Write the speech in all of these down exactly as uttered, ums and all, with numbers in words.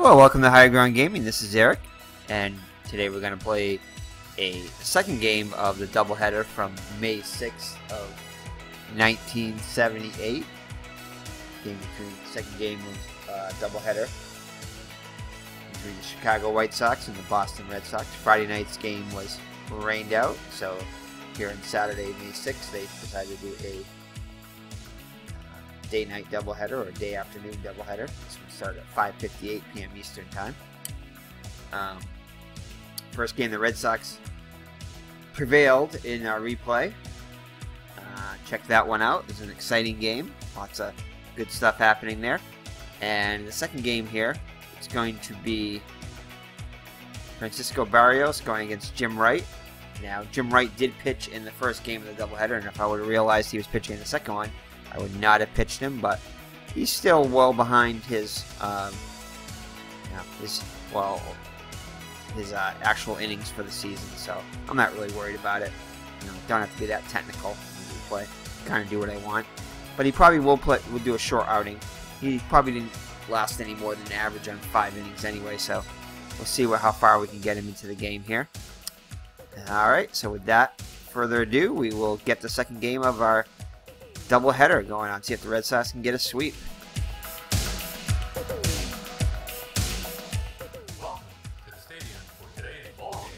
Hello, welcome to Higher Ground Gaming. This is Eric, and today we're going to play a second game of the doubleheader from May sixth of nineteen seventy-eight. Game between the second game of uh, doubleheader between the Chicago White Sox and the Boston Red Sox. Friday night's game was rained out, so here on Saturday, May sixth, they decided to do a day-night doubleheader or day-afternoon doubleheader. This one started at five fifty-eight p m Eastern Time. Um, first game, the Red Sox prevailed in our replay. Uh, check that one out. It was an exciting game. Lots of good stuff happening there. And the second game here, it's going to be Francisco Barrios going against Jim Wright. Now, Jim Wright did pitch in the first game of the doubleheader, and if I would have realized he was pitching in the second one, I would not have pitched him, but he's still well behind his, um, you know, his well, his uh, actual innings for the season. So I'm not really worried about it. You know, don't have to be that technical when we play. Kind of do what I want. But he probably will play. Will do a short outing. He probably didn't last any more than average on five innings anyway. So we'll see what, how far we can get him into the game here. All right. So with that further ado, we will get the second game of our doubleheader going on. See if the Red Sox can get a sweep. Welcome to the stadium for today's ball game.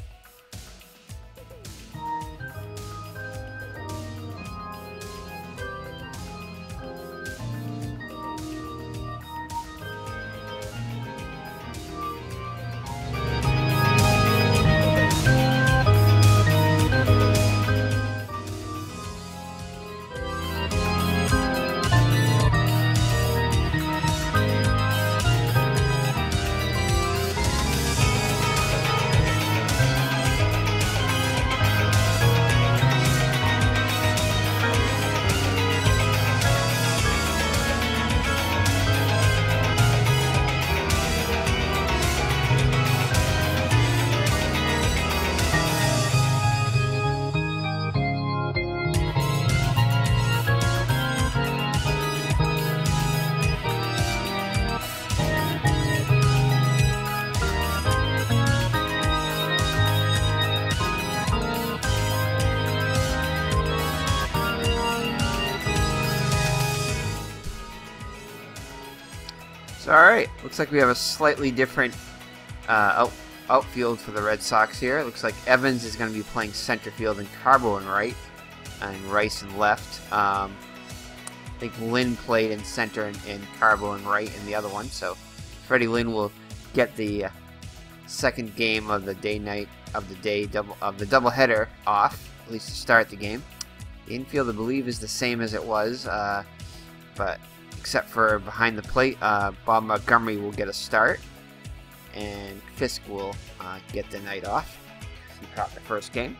So, alright, looks like we have a slightly different uh, out, outfield for the Red Sox here. It looks like Evans is going to be playing center field and Carbo in right, and Rice in left. Um, I think Lynn played in center and, and Carbo in right in the other one. So Freddie Lynn will get the uh, second game of the day night of the day double of the doubleheader off, at least to start the game. The infield, I believe, is the same as it was, uh, but except for behind the plate, uh, Bob Montgomery will get a start, and Fisk will uh, get the night off. He caught the first game.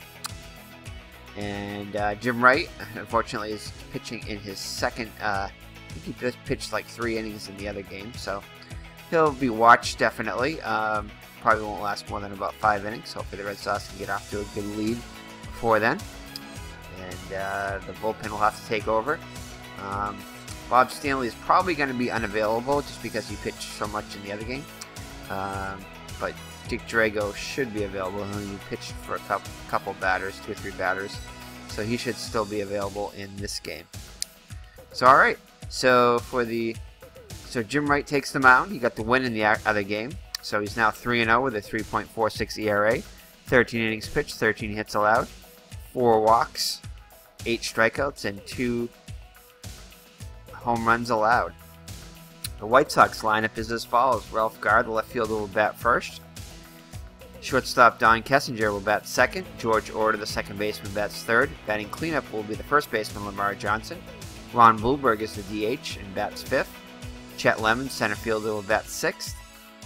And uh, Jim Wright, unfortunately, is pitching in his second. Uh, I think he just pitched like three innings in the other game, so he'll be watched definitely. Um, probably won't last more than about five innings. Hopefully, the Red Sox can get off to a good lead before then. And uh, the bullpen will have to take over. Um, Bob Stanley is probably going to be unavailable just because he pitched so much in the other game. Um, but Dick Drago should be available. He pitched for a couple, couple batters, two or three batters. So he should still be available in this game. So, alright. So, for the... So, Jim Wright takes the mound. He got the win in the other game. So, he's now three and oh with a three point four six E R A. thirteen innings pitched, thirteen hits allowed. four walks, eight strikeouts, and two home runs allowed. The White Sox lineup is as follows. Ralph Garr, the left fielder, will bat first. Shortstop Don Kessinger will bat second. George Order, the second baseman, bats third. Batting cleanup will be the first baseman, Lamar Johnson. Ron Blumberg is the D H and bats fifth. Chet Lemon, center fielder, will bat sixth.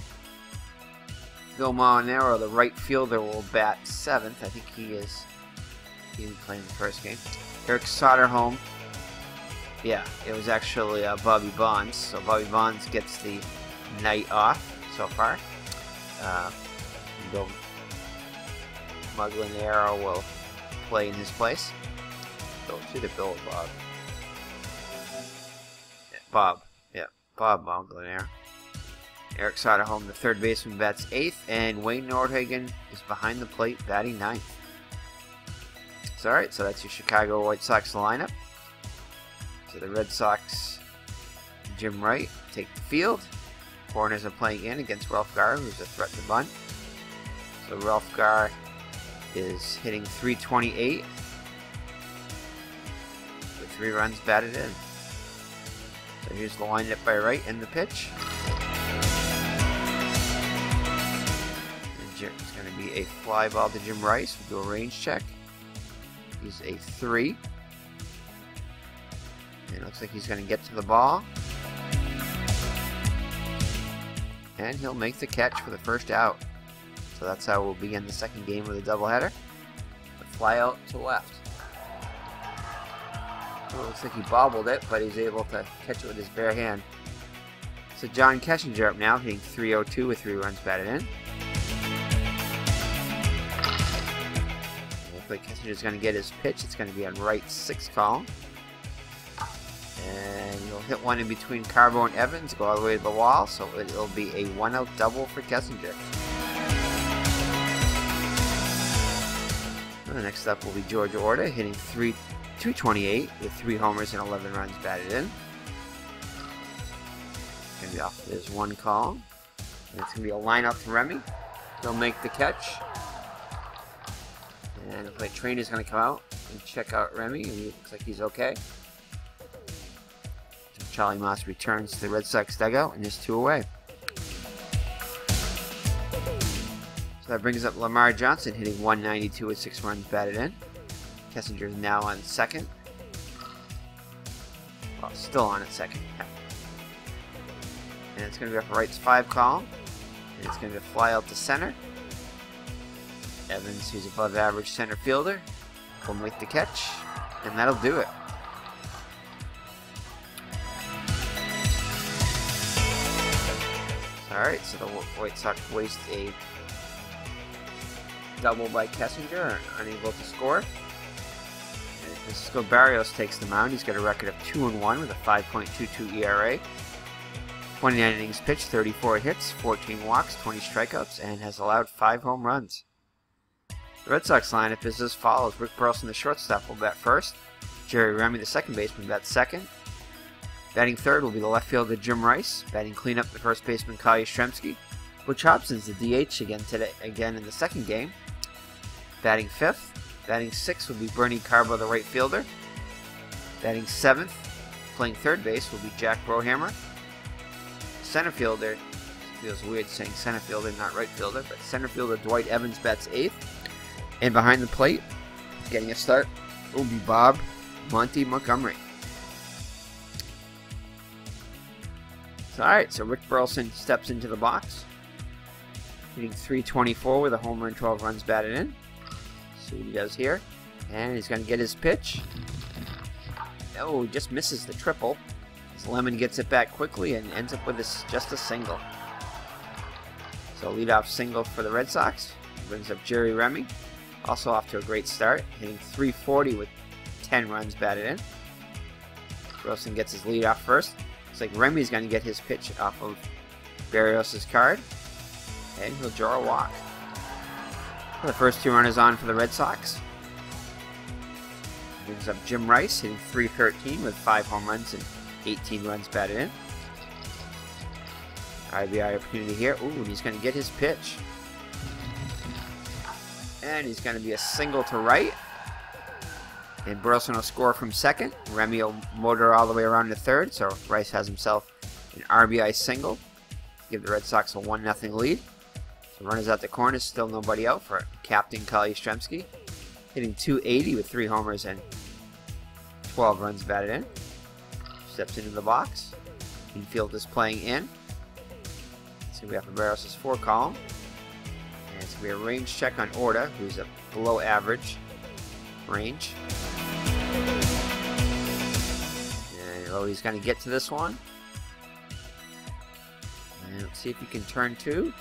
Bill Molinaro, the right fielder, will bat seventh. I think he is he was playing the first game. Eric Soderholm. Yeah, it was actually uh, Bobby Bonds. So Bobby Bonds gets the night off so far. Uh, Bill Molinaro will play in his place. So it's either Bill or Bob. Yeah, Bob. Yeah, Bob Molinaro. Eric Soderholm, the third baseman, bats eighth, and Wayne Nordhagen is behind the plate, batting ninth. So, alright, so that's your Chicago White Sox lineup. So the Red Sox, Jim Wright, take the field. Corners are playing in against Ralph Garr, who's a threat to bunt. So Ralph Garr is hitting three twenty-eight with three runs batted in. So here's the lineup by Wright and the pitch. It's going to be a fly ball to Jim Rice. We'll do a range check. He's a three. And it looks like he's going to get to the ball. And he'll make the catch for the first out. So that's how we'll begin the second game with a doubleheader. A fly out to left. Well, it looks like he bobbled it, but he's able to catch it with his bare hand. So John Kessinger up now, hitting three oh two with three runs batted in. Looks like Kessinger's going to get his pitch. It's going to be on Wright's sixth column. And he'll hit one in between Carbo and Evans, go all the way to the wall, so it'll be a one-out double for Kessinger. The next up will be George Orta, hitting two twenty-eight with three homers and eleven runs batted in. Going to be off his one column. And it's going to be a line out to Remy. He'll make the catch. And the plate trainer's going to come out and check out Remy, and he looks like he's okay. So Charlie Moss returns to the Red Sox dugout and is two away. So that brings up Lamar Johnson, hitting one ninety-two with six runs batted in. Kessinger is now on second. Well, still on at second. And it's going to be off Wright's five column. And it's going to be a fly out to center. Evans, who's above average center fielder, will make the catch, and that'll do it. Alright, so the White Sox waste a double by Kessinger, unable to score. And Francisco Barrios takes the mound. He's got a record of two and one with a five point two two E R A. twenty-nine innings pitched, thirty-four hits, fourteen walks, twenty strikeouts, and has allowed five home runs. The Red Sox lineup is as follows. Rick Burleson, the shortstop, will bat first. Jerry Remy, the second baseman, bats second. Batting third will be the left fielder Jim Rice. Batting cleanup, the first baseman Kyle Yastrzemski. Butch Hobson's the D H again today, again in the second game. Batting fifth. Batting sixth will be Bernie Carbo, the right fielder. Batting seventh, playing third base, will be Jack Brohammer. Center fielder, feels weird saying center fielder, not right fielder, but center fielder Dwight Evans bats eighth. And behind the plate, getting a start, will be Bob Monty Montgomery. So, alright, so Rick Burleson steps into the box, hitting three twenty-four with a homer and twelve runs batted in. See what he does here. And he's going to get his pitch. Oh, he just misses the triple. As Lemon gets it back quickly and ends up with this, just a single. So leadoff single for the Red Sox. Brings up Jerry Remy. Also off to a great start, hitting three forty with ten runs batted in. Burleson gets his lead off first. Looks like Remy's going to get his pitch off of Barrios' card. And he'll draw a walk. The first two runners on for the Red Sox. Brings up Jim Rice, hitting three thirteen with five home runs and eighteen runs batted in. R B I opportunity here. Ooh, and he's going to get his pitch. And he's going to be a single to right. And Burleson will score from second. Remy will motor all the way around to third. So Rice has himself an R B I single. Give the Red Sox a one nothing lead. So runners out the corners, still nobody out for Captain Kyle Yastrzemski. Hitting two eighty with three homers and twelve runs batted in. Steps into the box. Infield is playing in. It's going to be off of Barrios' four column. And it's going to be a range check on Orta, who's a below average range. And oh, he's going to get to this one. And let's see if he can turn two.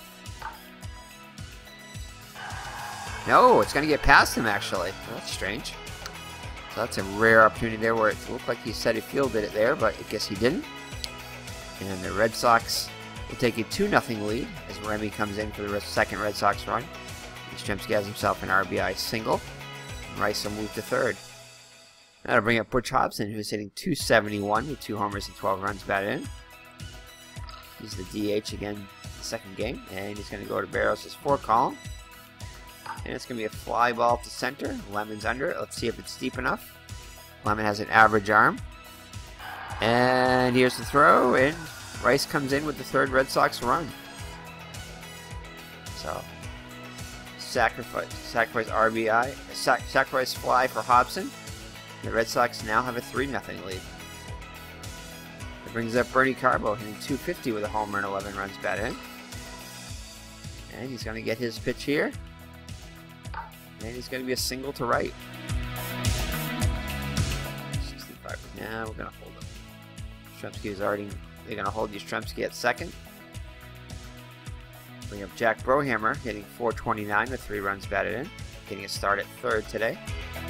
No, it's going to get past him, actually. Well, that's strange. So that's a rare opportunity there where it looked like he said he fielded it there, but I guess he didn't. And the Red Sox will take a two nothing lead as Remy comes in for the second Red Sox run. Yastrzemski has himself an R B I single. And Rice will move to third. That'll bring up Butch Hobson, who's hitting two seventy-one with two homers and twelve runs batted in. He's the D H again the second game, and he's going to go to Barrios' four column. And it's going to be a fly ball to center. Lemon's under it. Let's see if it's deep enough. Lemon has an average arm. And here's the throw, and Rice comes in with the third Red Sox run. So, sacrifice, sacrifice R B I, sac sacrifice fly for Hobson. The Red Sox now have a three nothing lead. It brings up Bernie Carbo, hitting two fifty with a homer and eleven runs batted in. And he's going to get his pitch here. And he's going to be a single to right. sixty-five. Now we're going to hold him. Yastrzemski is already, they're going to hold Yastrzemski at second. Bring up Jack Brohammer, hitting four twenty-nine with three runs batted in. Getting a start at third today.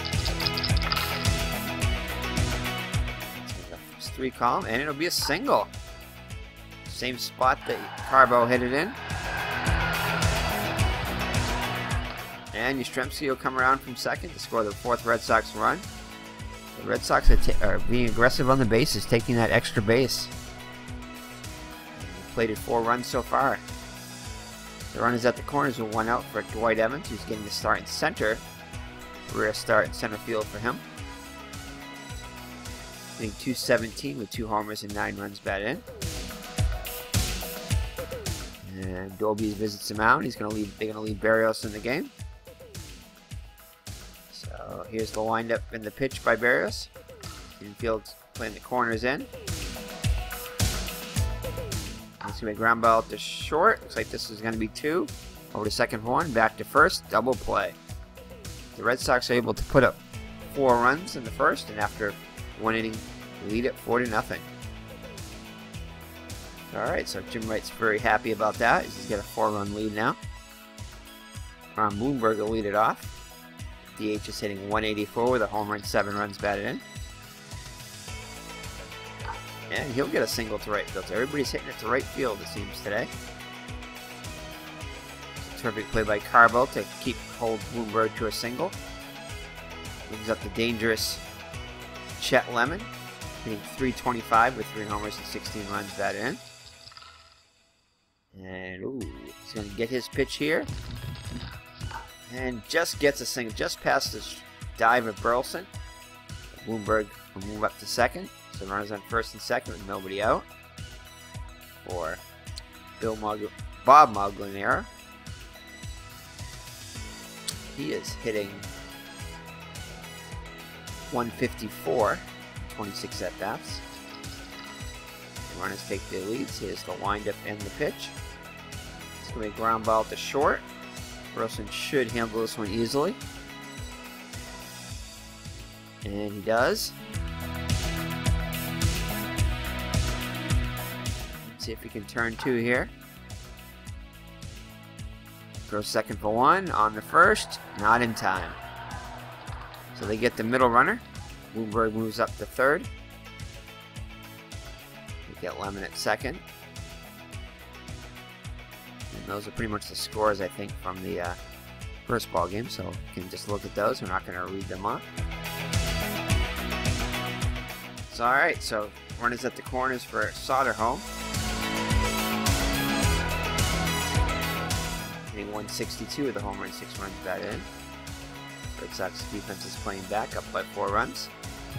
It's three column, and it'll be a single. Same spot that Carbo hit it in. And Yastrzemski will come around from second to score the fourth Red Sox run. The Red Sox are, are being aggressive on the bases, taking that extra base. They've plated four runs so far. The runners at the corners with one out for Dwight Evans, who's getting the start in center. Rear start in center field for him. Hitting two seventeen with two homers and nine runs batted in. And Dolby visits him out. He's going to leave. They're going to leave Barrios in the game. So here's the windup in the pitch by Barrios. Infield playing the corners in. It's going to be a ground ball to short. Looks like this is going to be two. Over to second for one. Back to first. Double play. The Red Sox are able to put up four runs in the first, and after one inning, lead it four to nothing. All right, so Jim Wright's very happy about that. He's got a four-run lead now. Ron Bloomberg will lead it off. D H is hitting one eighty-four with a homer and seven runs batted in. And he'll get a single to right field. So everybody's hitting it to right field, it seems, today. It's a terrific play by Carbo to keep hold Bloomberg to a single. Brings up the dangerous Chet Lemon, hitting three twenty-five with three homers and sixteen runs batted in. And ooh, he's going to get his pitch here. And just gets a single, just past the dive of Burleson. Bloomberg will move up to second. So runners on first and second with nobody out. For Bill Mug Bob Moglianera. He is hitting one fifty-four, twenty-six at-bats. Runners take their leads. Here's the windup and the pitch. It's going to be a ground ball to short. Burleson should handle this one easily. And he does. Let's see if he can turn two here. Throw second for one on the first. Not in time. So they get the middle runner. Bloomberg moves up to third. They get Lemon at second. And those are pretty much the scores, I think, from the uh, first ball game. So you can just look at those. We're not going to read them up. So all right. So runners at the corners for Soderholm. Hitting one sixty-two with a homer and six runs batted in. Red Sox defense is playing back, up by four runs.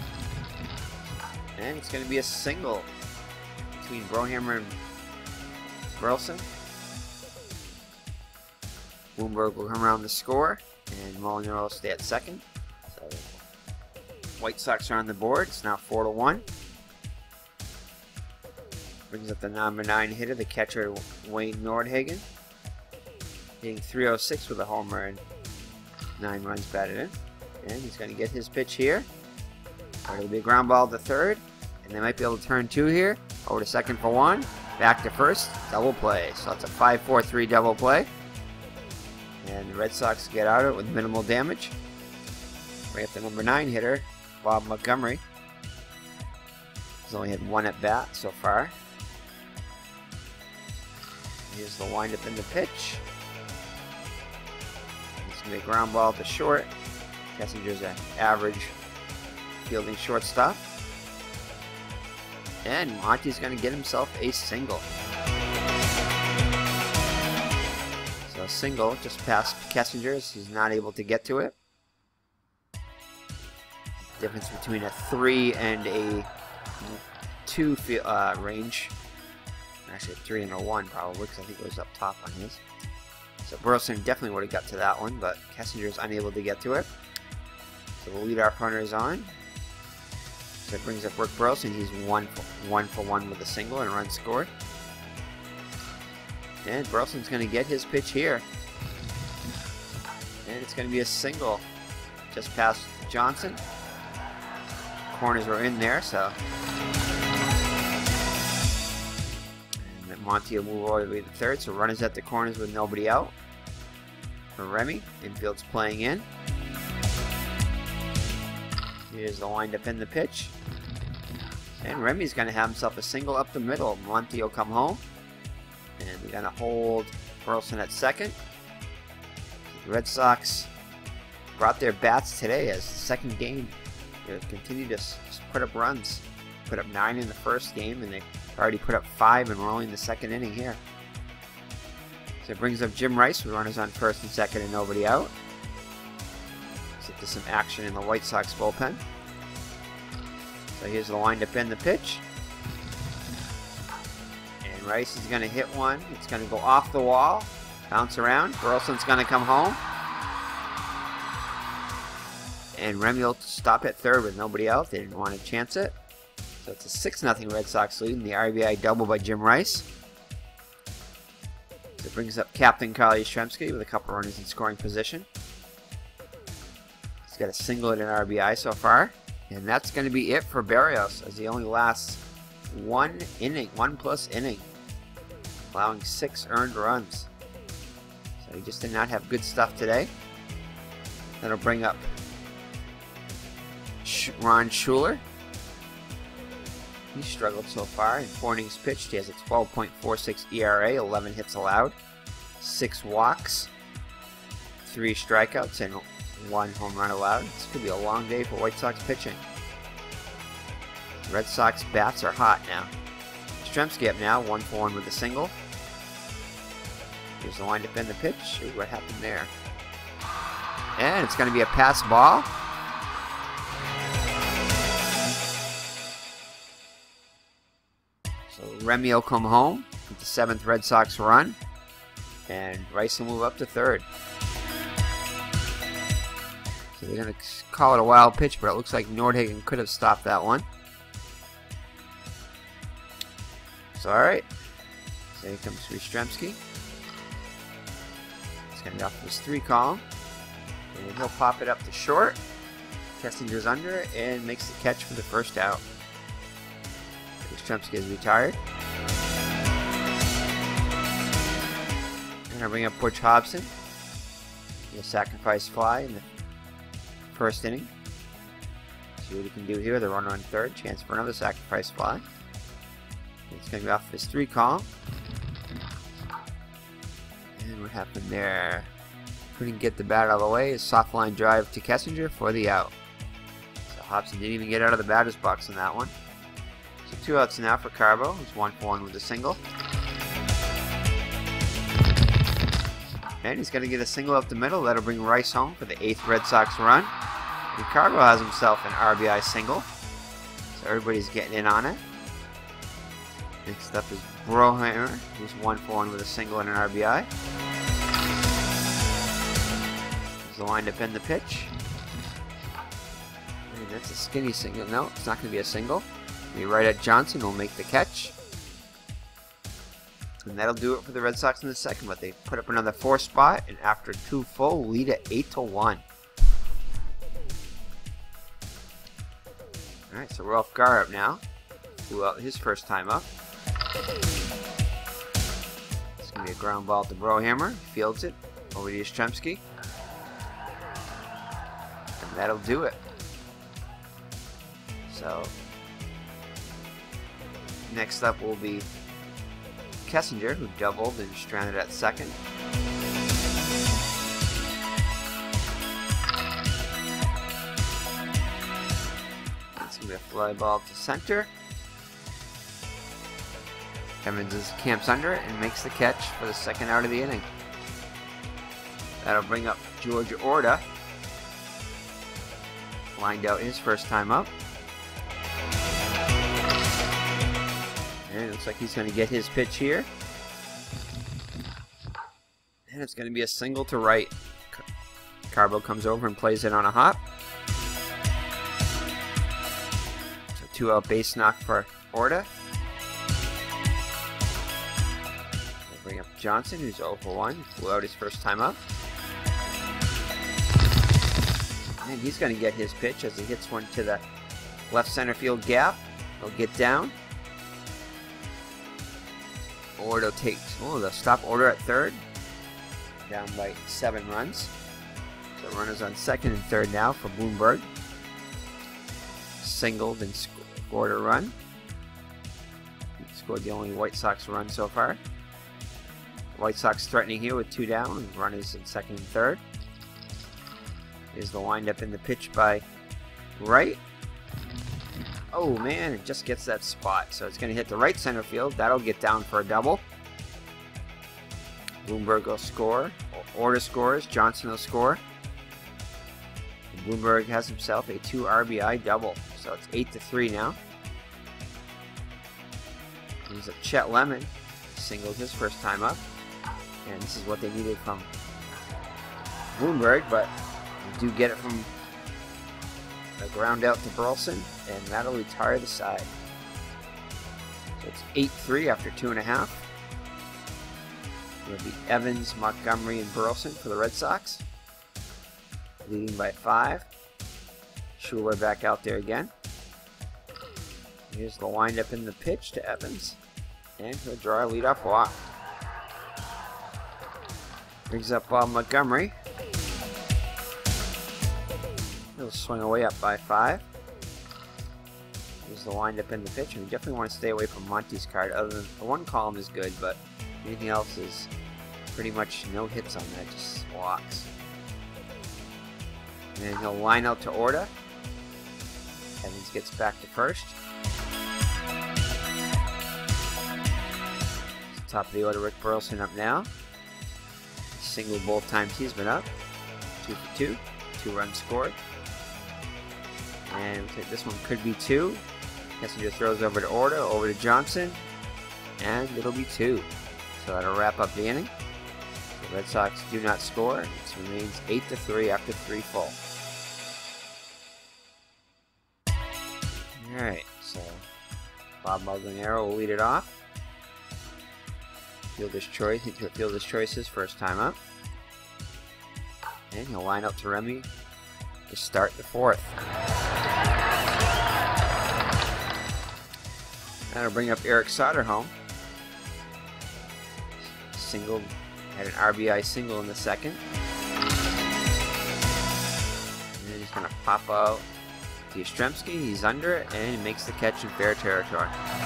And it's going to be a single between Brohammer and Burleson. Bloomberg will come around to score, and Molinaro will stay at second. So White Sox are on the board. It's now four to one. Brings up the number nine hitter, the catcher Wayne Nordhagen, hitting three oh six with a homer and nine runs batted in. And he's going to get his pitch here. It'll be a ground ball to third. And they might be able to turn two here. Over to second for one. Back to first. Double play. So it's a five four three double play. And the Red Sox get out of it with minimal damage. Bring up the number nine hitter, Bob Montgomery. He's only had one at bat so far. Here's the windup in the pitch. It's going to be a ground ball to short. Kessinger's an average fielding shortstop. And Monty's going to get himself a single. So a single just past Kessinger's. He's not able to get to it. Difference between a three and a two uh, range. Actually, a three and a one probably, because I think it was up top on his. So Burleson definitely would have got to that one, but Kessinger's unable to get to it. So the leadoff runner is on. So it brings up Rick Burleson. He's one for one for one with a single and a run scored. And Burleson's going to get his pitch here, and it's going to be a single, just past Johnson. Corners were in there, so. And Monty will move all the way to third, so runners at the corners with nobody out. For Remy, infield's playing in. Here's the windup in the pitch. And Remy's going to have himself a single up the middle. Monty will come home. And they're going to hold Burleson at second. The Red Sox brought their bats today as the second game. They continue to put up runs. Put up nine in the first game, and they already put up five, and we're only in the second inning here. So it brings up Jim Wright with runners on first and second and nobody out. Set to some action in the White Sox bullpen. So here's the windup in the pitch. And Rice is going to hit one. It's going to go off the wall, bounce around. Burleson's going to come home. And Remy will stop at third with nobody out. They didn't want to chance it. So it's a six nothing Red Sox lead in the R B I double by Jim Rice. So it brings up Captain Carl Yastrzemski with a couple runners in scoring position. He's got a single and an R B I so far. And that's going to be it for Barrios, as he only lasts one inning, one plus inning, allowing six earned runs. So he just did not have good stuff today. That'll bring up Ron Schuler. He struggled so far. In four innings pitched, he has a twelve point four six E R A, eleven hits allowed, six walks, three strikeouts, and one home run allowed. This could be a long day for White Sox pitching. Red Sox bats are hot now. Yastrzemski up now, one for one with a single. Here's the windup in the pitch. Ooh, what happened there? And it's going to be a pass ball. So Remy will come home with the seventh Red Sox run, and Rice will move up to third. So they're going to call it a wild pitch, but it looks like Nordhagen could have stopped that one. So alright, so here comes Yastrzemski. It's going to be off his three column, and he'll pop it up to short. Kessinger's under and makes the catch for the first out. Yastrzemski is retired. And I bring up Butch Hobson. He'll sacrifice fly in the first inning. See what he can do here. The runner on third. Chance for another sacrifice fly. It's going to be off his three column. And what happened there? Couldn't get the bat out of the way. A soft line drive to Kessinger for the out. So Hobson didn't even get out of the batter's box on that one. So two outs now for Carbo. He's one for one with a single. And he's going to get a single up the middle. That'll bring Rice home for the eighth Red Sox run. And Carbo has himself an R B I single. So everybody's getting in on it. Next up is Brohammer, who's one for one with a single and an R B I. There's the windup in the pitch. And that's a skinny single. No, it's not going to be a single. Be right at Johnson will make the catch. And that'll do it for the Red Sox in the second, but they put up another four spot, and after two full, lead at eight to one. Alright, so Ralph Garr up now. Blew out his first time up. It's going to be a ground ball to Brohammer. He fields it over to Yastrzemski. And that'll do it. So, next up will be Kessinger, who doubled and stranded at second. That's going to be a fly ball to center. Evans is camps under it and makes the catch for the second out of the inning. That'll bring up George Orta. Lined out his first time up. And it looks like he's going to get his pitch here. And it's going to be a single to right. Carbo comes over and plays it on a hop. So two out base knock for Orta. We'll bring up Johnson, who's oh for one. Flew out his first time up. And he's going to get his pitch as he hits one to the left center field gap. He'll get down. Orta takes, oh, the stop order at third. Down by seven runs. So runners on second and third now for Bloomberg. Singled and scored a run. He scored the only White Sox run so far. The White Sox threatening here with two down and runners in second and third. Here's the windup in the pitch by Wright. Oh man, it just gets that spot. So it's going to hit the right center field. That'll get down for a double. Bloomberg will score. Orta scores. Johnson will score. And Bloomberg has himself a two R B I double. So it's eight to three now. Here's a Chet Lemon. Singled his first time up. And this is what they needed from Bloomberg, but they do get it from a ground out to Burleson, and that'll retire the side. So it's eight three after two and a half. It'll be Evans, Montgomery, and Burleson for the Red Sox. Leading by five. Schuler back out there again. Here's the windup in the pitch to Evans. And he'll draw a leadoff walk. Brings up Bob Montgomery. He'll swing away up by five. Here's the windup in the pitch, and we definitely want to stay away from Monty's card. Other than the one column is good, but anything else is pretty much no hits on that, just walks. And then he'll line out to Orta. Evans gets back to first. Top of the order, Rick Burleson up now. Single both times he's been up. Two for two. Two runs scored. And this one could be two. Kessinger throws over to Orta, over to Johnson. And it'll be two. So that'll wrap up the inning. The Red Sox do not score. It remains eight to three after three full. Alright, so Bob Molinaro will lead it off. Fielder's choice, he took fielder's choices first time up. And he'll line up to Remy to start the fourth. That'll bring up Eric Soderholm. Single, had an R B I single in the second. And then he's going to pop out to Yastrzemski. He's under it and he makes the catch in fair territory.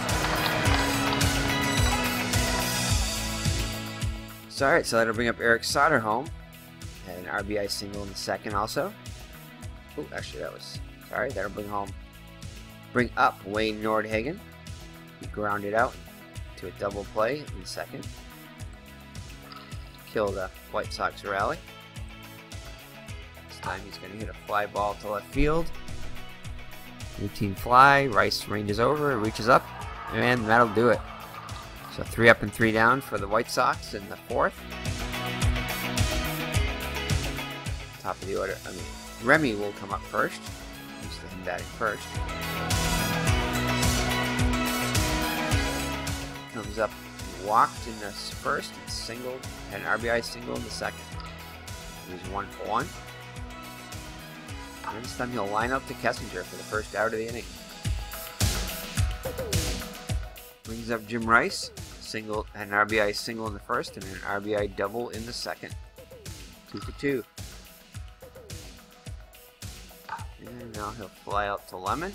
So, alright, so that'll bring up Eric Soderholm. Had an R B I single in the second also. Oh, actually that was, sorry, that'll bring home, bring up Wayne Nordhagen. He grounded out to a double play in the second. Kill the White Sox rally. This time he's going to hit a fly ball to left field. Routine fly, Rice ranges over, reaches up, and that'll do it. So three up and three down for the White Sox in the fourth. Top of the order, I mean, Remy will come up first. Used to him batting first. Comes up, walked in the first, and singled, had an R B I single in the second. He's one for one. And this time he'll line up to Kessinger for the first out of the inning. Brings up Jim Rice. Single, had an R B I single in the first and an R B I double in the second. Two for two. And now he'll fly out to Lemon.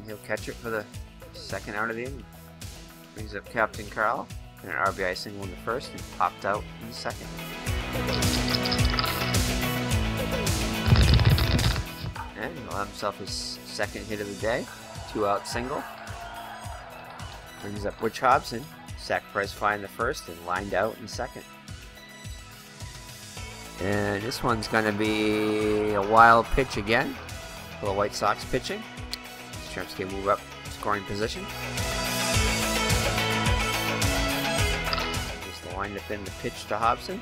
And he'll catch it for the second out of the inning. Brings up Captain Carl. And an R B I single in the first and popped out in the second. And he'll have himself his second hit of the day. Two out single. Brings up Butch Hobson. Sacrifice fly in the first and lined out in second. And this one's going to be a wild pitch again for the White Sox pitching. Yastrzemski move up scoring position. Just the wind up in the pitch to Hobson.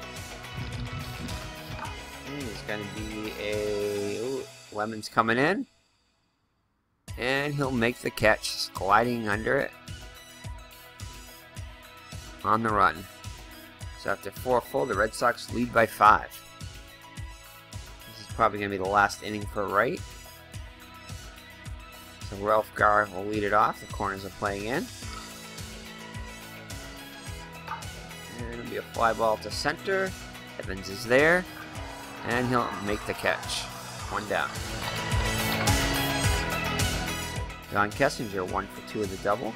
And it's going to be a... Ooh, Lemon's coming in. And he'll make the catch, gliding under it. On the run. So after four full, the Red Sox lead by five. This is probably going to be the last inning for Wright. So Ralph Garr will lead it off. The corners are playing in. And it'll be a fly ball to center. Evans is there. And he'll make the catch. One down. John Kessinger, one for two of the double.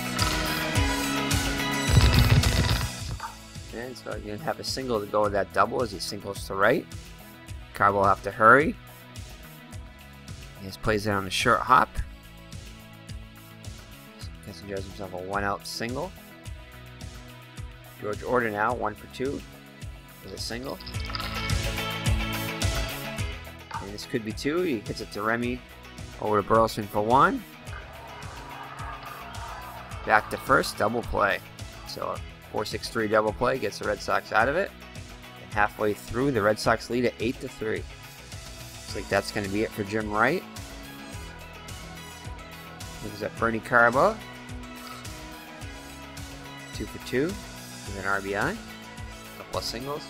And so you're going to have a single to go with that double as he singles to right. Carl will have to hurry. He just plays it on a short hop. So Kessinger has himself a one out single. George Order now, one for two with a single. And this could be two. He hits it to Remy over to Burleson for one. Back to first, double play. So four six three double play gets the Red Sox out of it. And halfway through, the Red Sox lead at eight to three. Looks like that's going to be it for Jim Wright. Looks at Bernie Carbo. Two for two with an R B I. Couple of singles.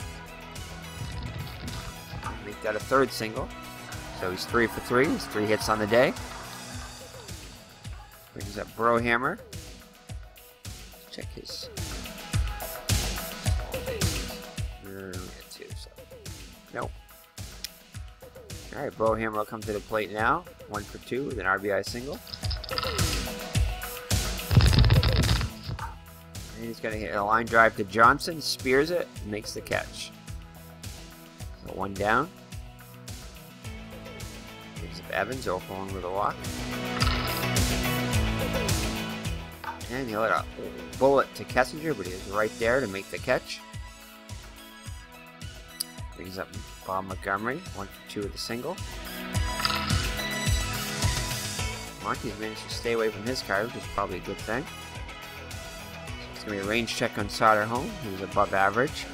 Make that a third single. So he's three for three. He's three hits on the day. Brings up Brohammer. Check his. Two, so. Nope. Alright, Brohammer will come to the plate now. One for two with an R B I single. And he's going to hit a line drive to Johnson. Spears it. And makes the catch. So one down. Gives up Evans. oh for one with a walk. And he let a bullet to Kessinger, but he was right there to make the catch. Brings up Bob Montgomery, one for two with a single. Monty's managed to stay away from his card, which is probably a good thing. So it's going to be a range check on Soderholm, who's above average.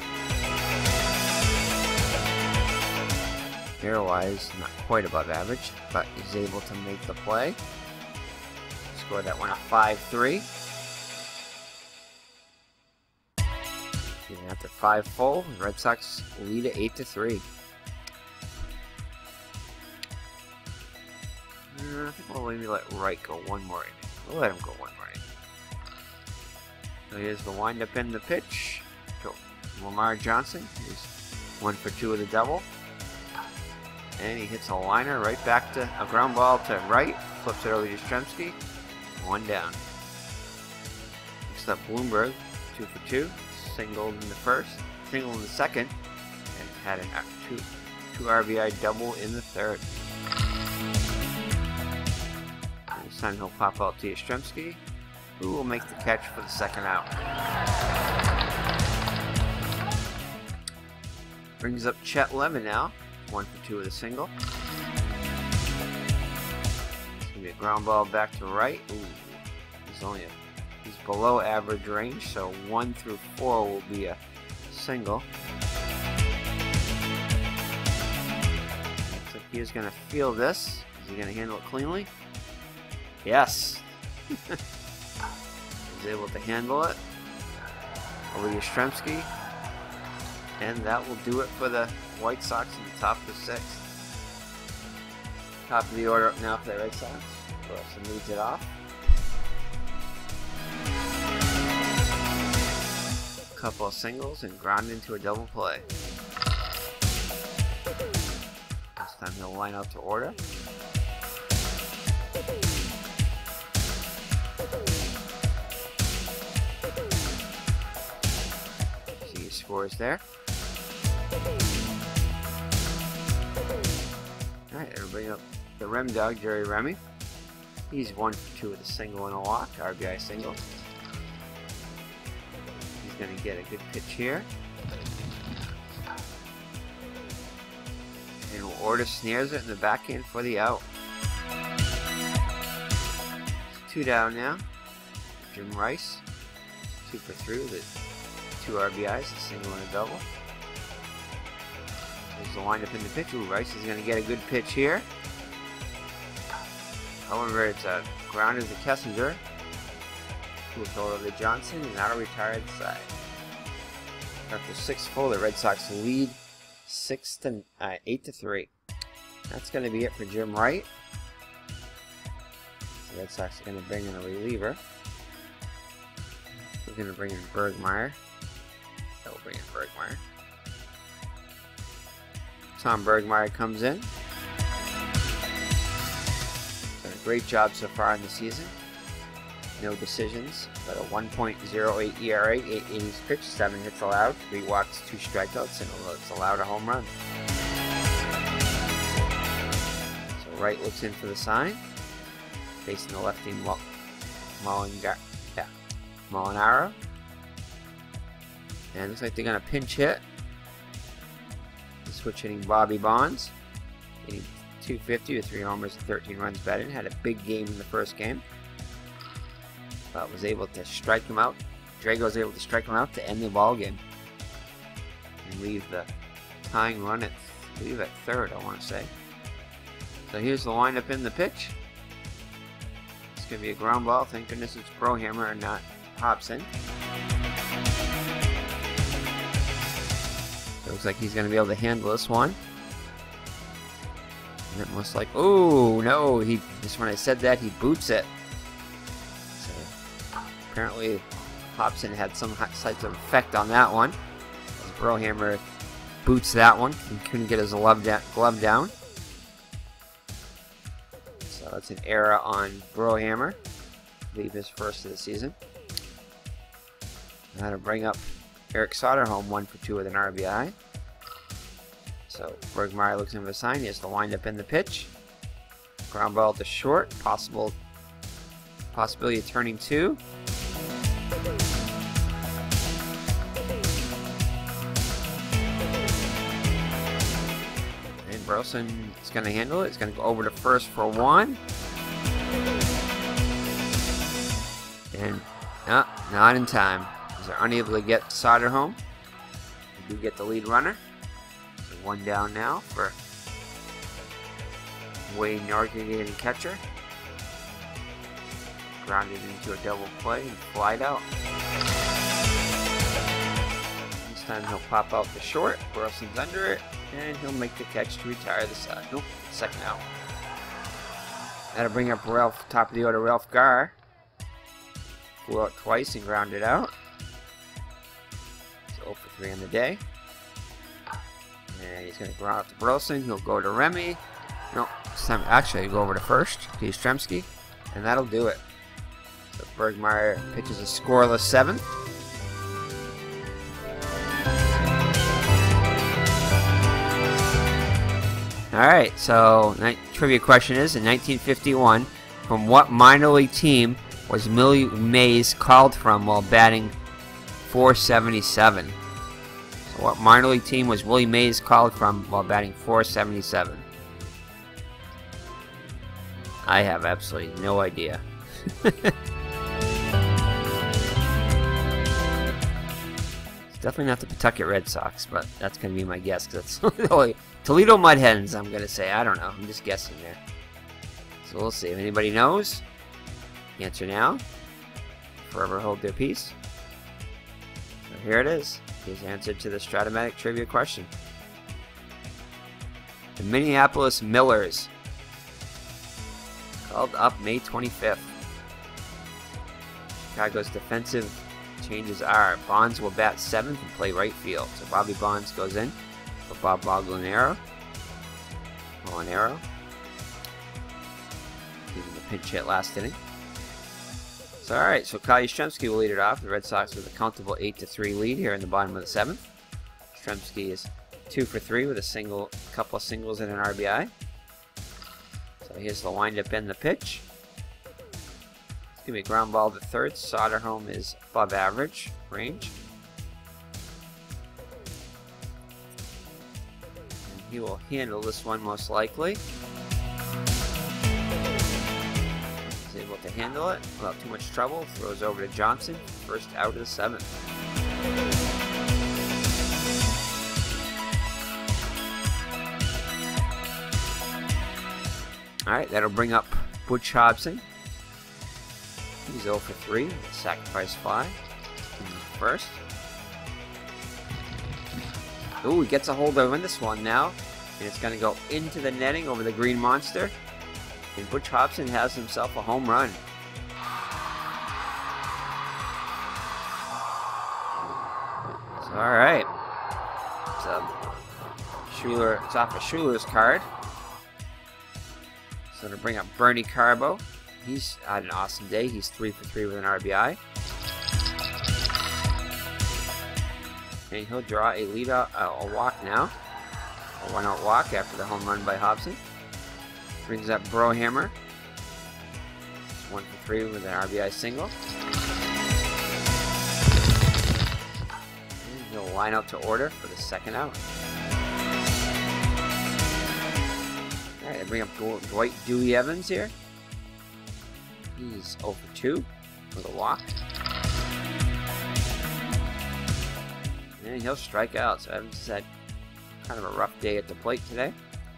Air-wise, not quite above average, but he's able to make the play. Scored that one at five three. After five full, the Red Sox lead at eight to three. Uh, I think we'll maybe let Wright go one more inning. We'll let him go one more inning. So here's the windup in the pitch. To Lamar Johnson. He's one for two with a double. And he hits a liner right back to a ground ball to Wright. Flips it over to Yastrzemski. One down. Next up, Bloomberg, two for two. Single in the first, single in the second, and had an two, two R B I double in the third. And this time he'll pop out to Yastrzemski, who will make the catch for the second out. Brings up Chet Lemon now, one for two with a single. It's gonna be a ground ball back to right. Ooh, he's only a He's below average range, so one through four will be a single. Looks like he is going to field this. Is he going to handle it cleanly? Yes. He's able to handle it. Over Yastrzemski. And that will do it for the White Sox in the top of the sixth. Top of the order up now for the Red Sox. Burleson leads it off. Couple of singles and ground into a double play. This time he'll line out to order. scores there. Alright, everybody up the Rem dog, Jerry Remy. He's one for two with a single and a walk, R B I single. He's going to get a good pitch here. And Orta snares it in the backhand for the out. Two down now. Jim Rice, two for three with two R B Is, a single and a double. There's the windup in the pitch. Ooh, Rice is going to get a good pitch here. However, it's a grounded to Kessinger. Who will throw to Johnson, and that'll retire the side. After six full, the Red Sox lead six to uh, eight to three. That's going to be it for Jim Wright. The Red Sox are going to bring in a reliever. We're going to bring in Bergmeyer. That will bring in Bergmeyer. Tom Bergmeyer comes in. Done a great job so far in the season. No decisions, but a one point oh eight E R A, eight innings pitched, seven hits allowed, three walks, two strikeouts, and it's allowed a home run. So Wright looks in for the sign, facing the lefty Molingar yeah, Molinaro. And it looks like they're going to pinch hit. Switch hitting Bobby Bonds, hitting two fifty with three homers and thirteen runs batted. Had a big game in the first game, but was able to strike him out. Drago was able to strike him out to end the ball game and leave the tying run at, I believe at third, I want to say. So here's the windup in the pitch. It's going to be a ground ball. Thank goodness it's Brohammer and not Hobson. Looks like he's going to be able to handle this one. And it looks like, oh no, he just when I said that, he boots it. So apparently Hobson had some type of effect on that one. As Brohammer boots that one. He couldn't get his glove down. So that's an error on Brohammer. I believe his first of the season. Now to bring up Eric Soderholm, one for two with an R B I. So Bergmeyer looks in for the sign. He has the windup in the pitch. Ground ball to short. Possible possibility of turning two. And Burleson is going to handle it. It's going to go over to first for one. And no, not in time. They're unable to get Soderholm. They do get the lead runner. So one down now for Wayne Norgate and catcher. Grounded into a double play and flied out. This time he'll pop out the short. Burleson's under it, and he'll make the catch to retire the side. Nope, second out. That'll bring up Ralph, top of the order, Ralph Garr. Flew out twice and grounded out. oh for three on the day. And he's going to ground out to Burleson. He'll go to Remy. No, this time actually he'll go over to first. To Yastrzemski. And that'll do it. So Bergmeyer pitches a scoreless seventh. Alright, so trivia question is, in nineteen fifty-one, from what minor league team was Millie Mays called from while batting four seventy-seven? So what minor league team was Willie Mays called from while batting four seventy-seven? I have absolutely no idea. It's definitely not the Pawtucket Red Sox, but that's going to be my guess, because that's only Toledo Mud Hens, I'm going to say. I don't know. I'm just guessing there. So we'll see. If anybody knows, answer now. Forever hold their peace. So here it is. His answer to the Strat-o-matic trivia question. The Minneapolis Millers called up May twenty-fifth. Chicago's defensive changes are Bonds will bat seventh and play right field. So Bobby Bonds goes in for Bob Molinaro. Molinaro. Giving the pinch hit last inning. So alright, so Kyle Yastrzemski will lead it off. The Red Sox with a comfortable eight to three lead here in the bottom of the seventh. Yastrzemski is two for three with a single, couple of singles and an R B I. So here's the windup and the pitch. It's gonna be a ground ball to third. Soderholm is above average range. And he will handle this one most likely. He's able to handle it without too much trouble. Throws over to Johnson. First out of the seventh. Alright, that'll bring up Butch Hobson. He's zero for three. Sacrifice fly. First. Ooh, he gets a hold of this one now. And it's going to go into the netting over the Green Monster. And Butch Hobson has himself a home run. So, alright. So, Schuler, it's off of Schuler's card. So to bring up Bernie Carbo. He's had an awesome day. He's three for three with an R B I. And he'll draw a lead out, uh, a walk now. A one out walk after the home run by Hobson. Brings up Brohammer. He's one for three with an R B I single. And he'll line up to order for the second out. Alright, I bring up Dwight Dewey Evans here. He's zero for two with a walk. And he'll strike out, so Evans has had kind of a rough day at the plate today.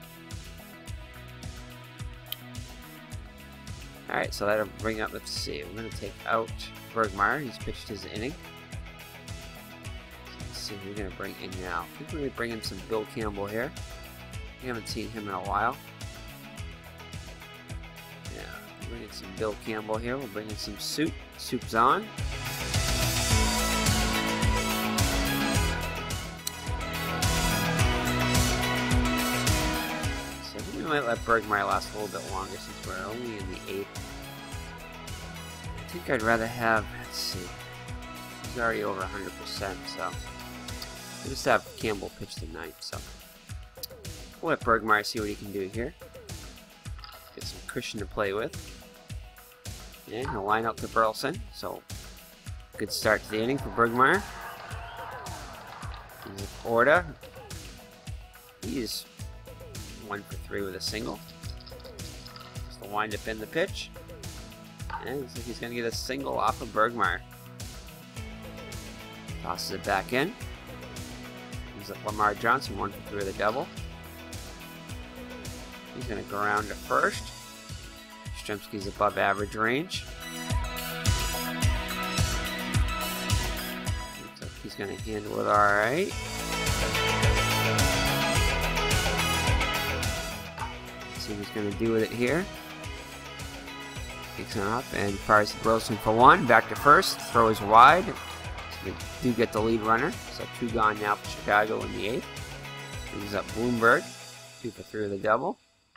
Alright, so that'll bring up, let's see, we're going to take out Bergmeyer. He's pitched his inning. Let's see who we're going to bring in now. I think we're going to bring in some Bill Campbell here. We haven't seen him in a while. Yeah, we're bringing some Bill Campbell here. We're bringing some Soup. Soup's on. So I think we might let Bergmeyer last a little bit longer since we're only in the eighth. I think I'd rather have, let's see, he's already over one hundred percent, so we'll just have Campbell pitch the ninth, so we'll let Bergmeyer see what he can do here. Get some cushion to play with. And he'll line up to Burleson, so good start to the inning for Bergmeyer. He's Orta. He's one for three with a single. Just the wind up in the pitch. And looks like he's going to get a single off of Bergmeyer. Tosses it back in. He's up Lamar Johnson, one for three with a double. He's going to go around to first. Yastrzemski's above average range. Looks like he's going to handle it alright. Let's see what he's going to do with it here. Takes it up and fires to Burleson for one. Back to first. Throw is wide. So they do get the lead runner. So two gone now for Chicago in the eighth. Brings up Bloomberg. Two for three with a double.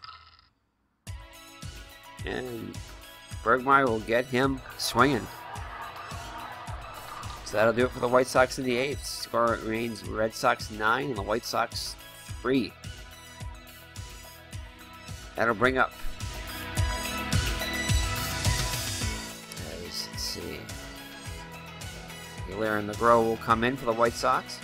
And Bergmeyer will get him swinging. So that'll do it for the White Sox in the eighth. Score remains Red Sox nine and the White Sox three. That'll bring up. Let's see. Hilaire and LeGros will come in for the White Sox.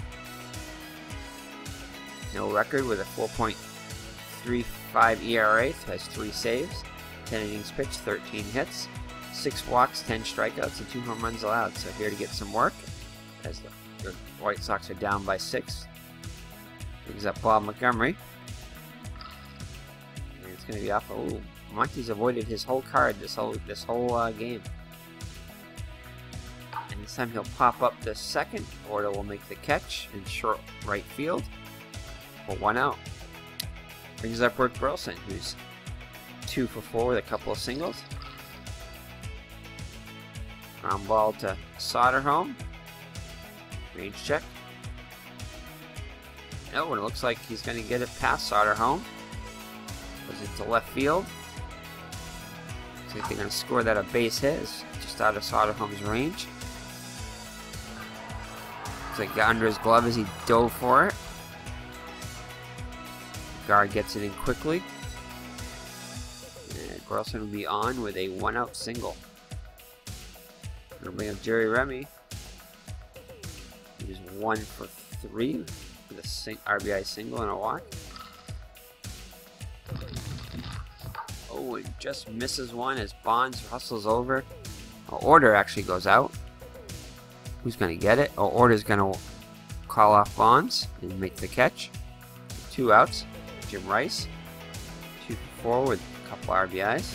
No record with a four point three five E R A. Has three saves. ten innings pitched, thirteen hits, six walks, ten strikeouts, and two home runs allowed. So here to get some work as the, the White Sox are down by six. Brings up Bob Montgomery. And it's going to be off. Oh, Monty's avoided his whole card this whole this whole uh, game. And this time he'll pop up the second. Orta will make the catch in short right field for one out. Brings up Rick Burleson, who's two for four with a couple of singles. Ground ball to Soderholm. Range check. No, and it looks like he's going to get it past Soderholm. Goes into left field. Looks like they're going to score that a base hit. It's just out of Soderholm's range. like it got under his glove as he dove for it. Guard gets it in quickly. And Burleson will be on with a one-out single. We're bring up Jerry Remy. He's one for three with a sing R B I single and a walk. Oh, it just misses one as Bonds hustles over. Oh, Order actually goes out. Who's going to get it? Oh, Order's going to call off Bonds and make the catch. Two outs. Jim Wright. Two for four with a couple R B Is.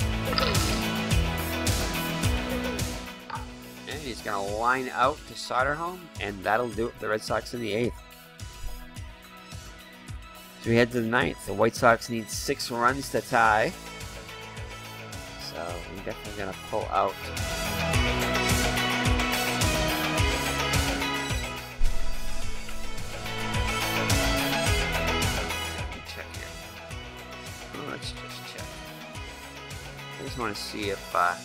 And he's going to line out to Soderholm, and that'll do it for the Red Sox in the eighth. So we head to the ninth. The White Sox need six runs to tie. So we're definitely going to pull out. Check here. Oh, let's just check. I just want to see if uh,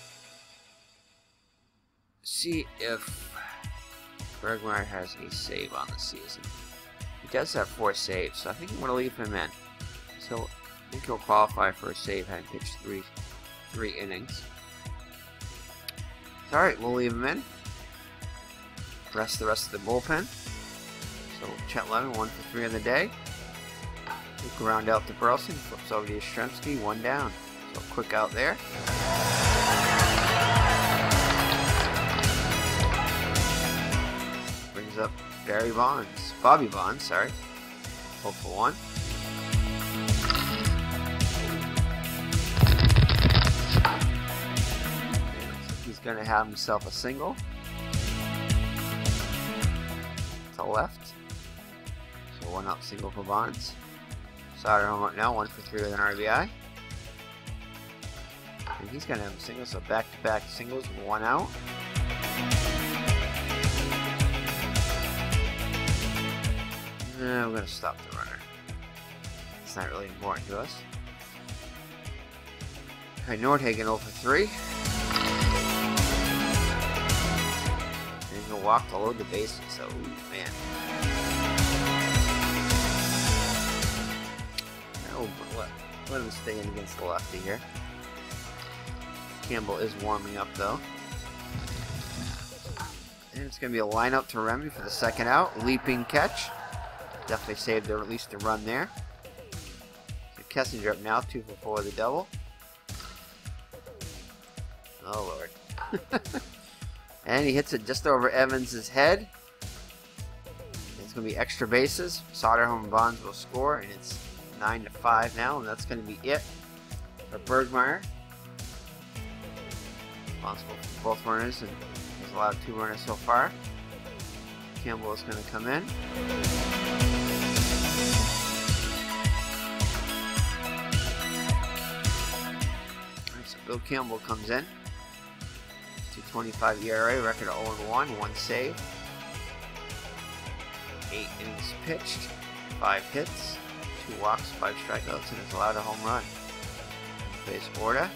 see if Bergmeyer has a save on the season. He does have four saves, so I think I'm going to leave him in. So I think he'll qualify for a save having pitched three, three innings. Alright, we'll leave him in. Rest the rest of the bullpen. So Chet Lemon, one for three on the day. Look around out to Burleson, flips over to Yastrzemski, one down. So quick out there. Brings up Barry Bonds. Bobby Bonds, sorry. oh for one. He's going to have himself a single. To left. So one up single for Bonds. Soderholm up now, one for three with an R B I. And he's going to have a single, so back-to-back singles with one out. Uh, we're going to stop the runner. It's not really important to us. Alright, Nordhagen oh for three. And he'll walk to load the bases, so, ooh, man. Oh, but let, let him stay in against the lefty here. Campbell is warming up, though. And it's going to be a lineup to Remy for the second out. Leaping catch. Definitely saved their, at least the run there. So Kessinger up now, two for four with a double. Oh Lord. And he hits it just over Evans' head. It's going to be extra bases. Soderholm and Bonds will score, and it's nine to five now, and that's going to be it for Bergmeyer. Responsible for both runners, and he's allowed two runners so far. Campbell is going to come in. Bill Campbell comes in. two twenty-five E R A, record of oh and one, one save. Eight innings pitched, five hits, two walks, five strikeouts, and has allowed a home run. Base Orta.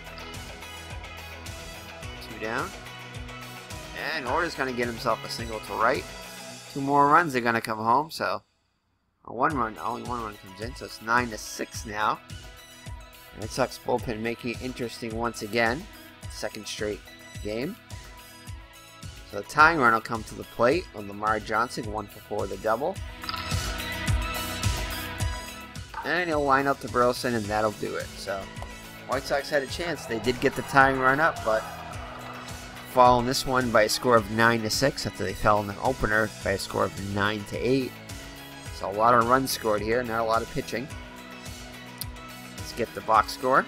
Two down. And Orta's going to get himself a single to right. Two more runs, they're going to come home, so one run, only one run comes in, so it's nine to six now. Red Sox bullpen making it interesting once again. Second straight game. So the tying run will come to the plate on Lamar Johnson, one for four with a double. And he'll line up to Burleson, and that'll do it. So White Sox had a chance. They did get the tying run up, but fall in this one by a score of nine to six after they fell in the opener by a score of nine to eight. So a lot of runs scored here, not a lot of pitching. Get the box score.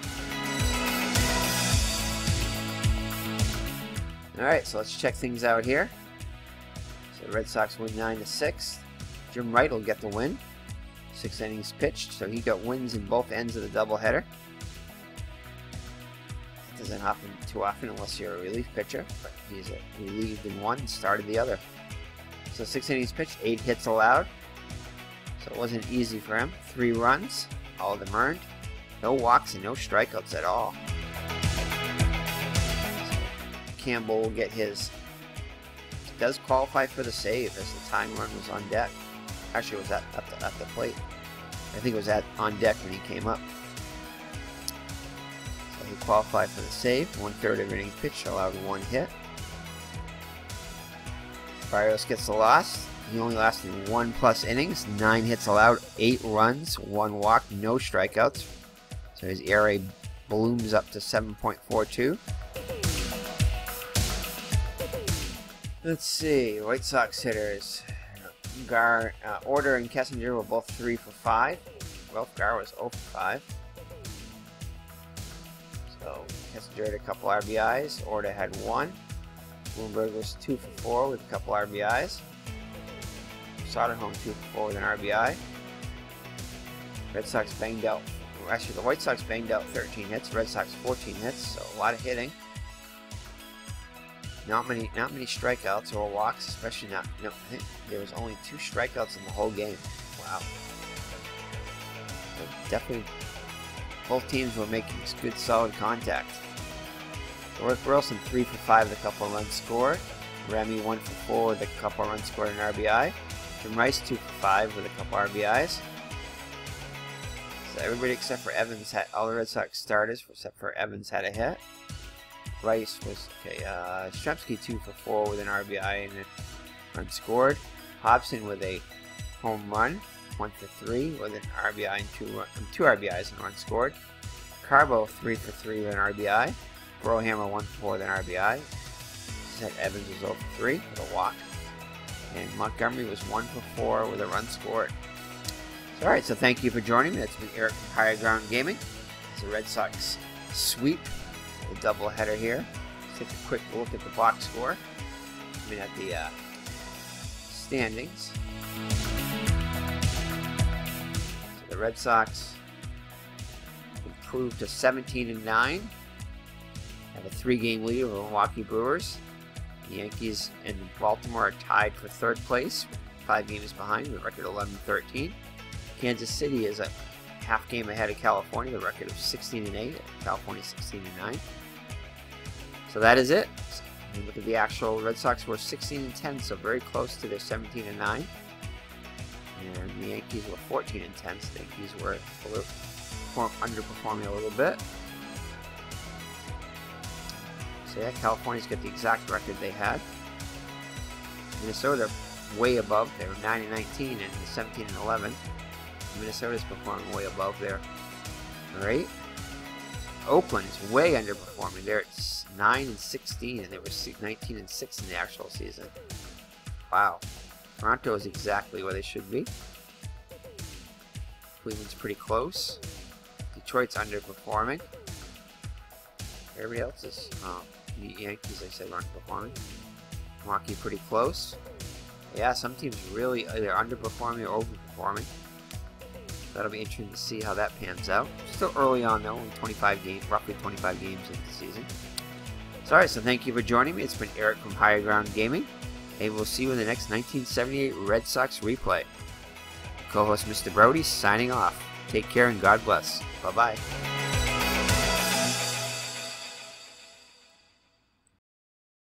Alright, so let's check things out here. So the Red Sox win nine to six. Jim Wright will get the win. Six innings pitched, so he got wins in both ends of the doubleheader. That doesn't happen too often unless you're a relief pitcher, but he's a relieved in one and started the other. So six innings pitched, eight hits allowed. So it wasn't easy for him. Three runs, all of them earned. No walks and no strikeouts at all. So Campbell will get his does qualify for the save as the time run was on deck. Actually, it was at, at, the, at the plate. I think it was at on deck when he came up. So he qualified for the save. One third of inning pitch, allowed one hit. Barrios gets the loss. He only lasted one plus innings, nine hits allowed, eight runs, one walk, no strikeouts. So his E R A balloons up to seven point four two. Let's see, White Sox hitters. Gar, uh, Order and Kessinger were both three for five. Ralph Gar was zero for five. So Kessinger had a couple R B Is. Order had one. Bloomberg was two for four with a couple R B Is. Soderholm two for four with an R B I. Red Sox banged out. Actually, the White Sox banged out thirteen hits. Red Sox fourteen hits. So a lot of hitting. Not many, not many strikeouts or walks, especially not. No, I think there was only two strikeouts in the whole game. Wow. So definitely, both teams were making good, solid contact. Rick Wilson three for five with a couple of runs scored. Remy one for four with a couple of runs scored and an R B I. Jim Wright two for five with a couple of R B Is. So everybody except for Evans had, all the Red Sox starters except for Evans had a hit. Rice was, okay, uh, Stremski two for four with an R B I and a run scored. Hobson with a home run, one for three with an R B I and two, two R B Is and a run scored. Carbo three for three with an R B I. Brohammer one for four with an R B I. Said Evans was zero for three with a walk. And Montgomery was one for four with a run scored. So, alright, so thank you for joining me. That's been Eric from Higher Ground Gaming. It's a Red Sox sweep. A doubleheader here. Let's take a quick look at the box score. I mean, at the uh, standings. So the Red Sox improved to seventeen and nine. Have a three-game lead over the Milwaukee Brewers. The Yankees and Baltimore are tied for third place, five games behind, with a record eleven and thirteen. Kansas City is a half game ahead of California, the record of sixteen and eight. California sixteen and nine. So that is it. So look at the actual Red Sox were sixteen and ten, so very close to their seventeen and nine. And the Yankees were fourteen and ten, so the Yankees were a little underperforming a little bit. So yeah, California's got the exact record they had. Minnesota way above. They were nine and nineteen and seventeen and eleven. Minnesota's performing way above there. Alright. Oakland is way underperforming. They're at nine and sixteen and they were nineteen and six in the actual season. Wow. Toronto is exactly where they should be. Cleveland's pretty close. Detroit's underperforming. Everybody else is, oh, the Yankees, I said, aren't performing. Milwaukee pretty close. Yeah, some teams really either underperforming or overperforming. That'll be interesting to see how that pans out. Still early on though, only twenty-five games, roughly twenty-five games into the season. So, alright, so thank you for joining me. It's been Eric from Higher Ground Gaming, and we'll see you in the next nineteen seventy-eight Red Sox replay. Co-host Mister Brody signing off. Take care and God bless. Bye bye.